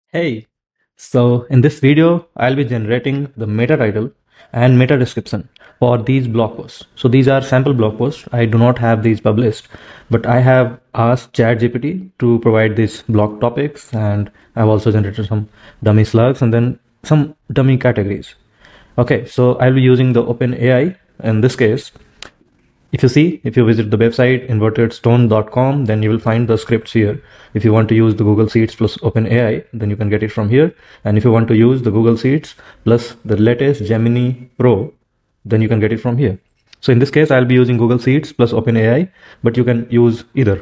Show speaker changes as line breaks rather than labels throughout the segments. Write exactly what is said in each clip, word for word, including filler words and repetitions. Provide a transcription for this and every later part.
Hey, so in this video, I'll be generating the meta title and meta description for these blog posts. So these are sample blog posts. I do not have these published, but I have asked ChatGPT to provide these blog topics, and I've also generated some dummy slugs and then some dummy categories. Okay, so I'll be using the OpenAI in this case. If you see, if you visit the website inverted stone dot com, then you will find the scripts here. If you want to use the Google Sheets plus OpenAI, then you can get it from here. And if you want to use the Google Sheets plus the latest Gemini Pro, then you can get it from here. So in this case, I'll be using Google Sheets plus OpenAI, but you can use either.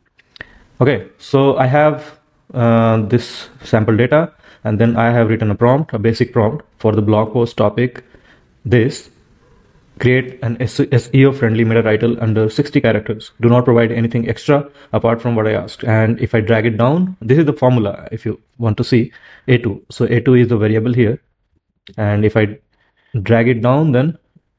Okay, so I have uh, this sample data, and then I have written a prompt, a basic prompt for the blog post topic. This create an S E O friendly meta title under sixty characters. Do not provide anything extra apart from what I asked. And if I drag it down, this is the formula if you want to see A two. So A two is the variable here. And if I drag it down, then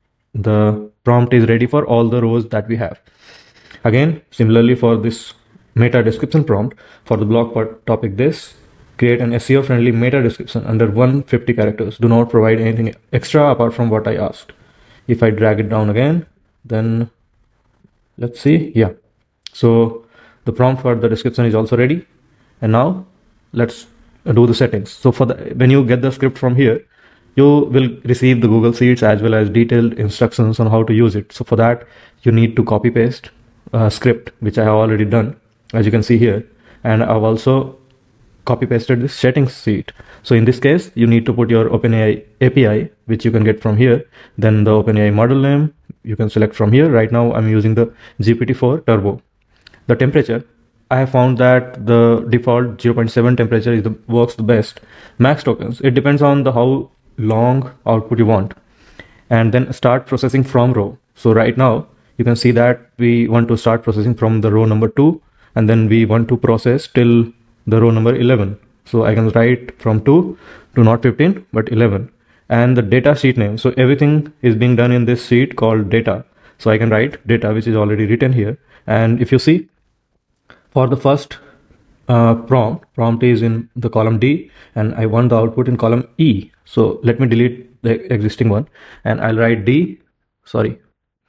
the prompt is ready for all the rows that we have. Again, similarly for this meta description prompt for the blog topic, this create an S E O friendly meta description under one hundred fifty characters. Do not provide anything extra apart from what I asked. If I drag it down again, then let's see. Yeah, so the prompt for the description is also ready. And now let's do the settings. So for the when you get the script from here, you will receive the Google Sheets as well as detailed instructions on how to use it. So for that, you need to copy paste a script, which I have already done, as you can see here. And I've also copy pasted this settings sheet. So in this case, you need to put your OpenAI A P I, which you can get from here. Then the OpenAI model name, you can select from here. Right now, I'm using the G P T four Turbo. The temperature, I have found that the default zero point seven temperature is the, works the best. Max tokens, it depends on the how long output you want. And then start processing from row. So right now, you can see that we want to start processing from the row number two, and then we want to process till the row number eleven. So I can write from two to not fifteen, but eleven. And the data sheet name. So everything is being done in this sheet called data. So I can write data, which is already written here. And if you see, for the first uh, prompt, prompt is in the column D, and I want the output in column E. So let me delete the existing one, and I'll write D, sorry,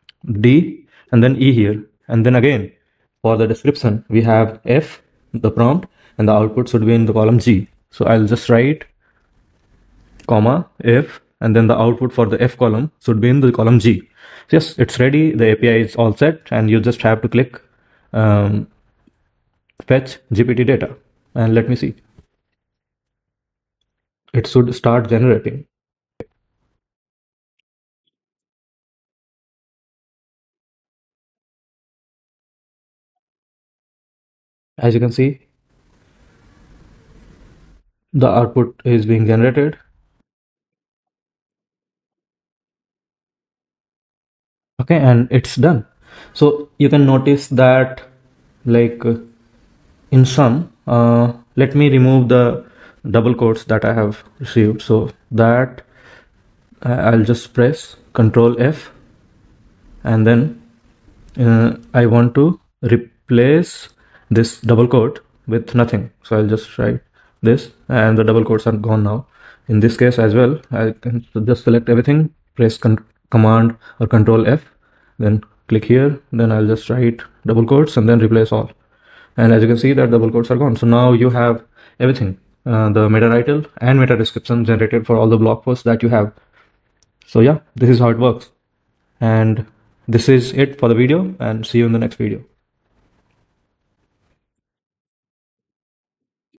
D, and then E here. And then again, for the description, we have F, the prompt, and the output should be in the column G. So I'll just write comma F, and then the output for the F column should be in the column G. So yes, it's ready. The A P I is all set, and you just have to click um, fetch G P T data, and let me see. It should start generating. As you can see, the output is being generated. Okay, and it's done. So you can notice that, like uh, in some, uh, let me remove the double quotes that I have received. So that uh, I'll just press Control F, and then uh, I want to replace this double quote with nothing. So I'll just write this, and the double quotes are gone now. In this case as well, I can just select everything, press con command or Control F, then click here, then I'll just write double quotes and then replace all. And as you can see, that double quotes are gone. So now you have everything, uh, the meta title and meta description generated for all the blog posts that you have. So yeah, this is how it works. And this is it for the video, and see you in the next video.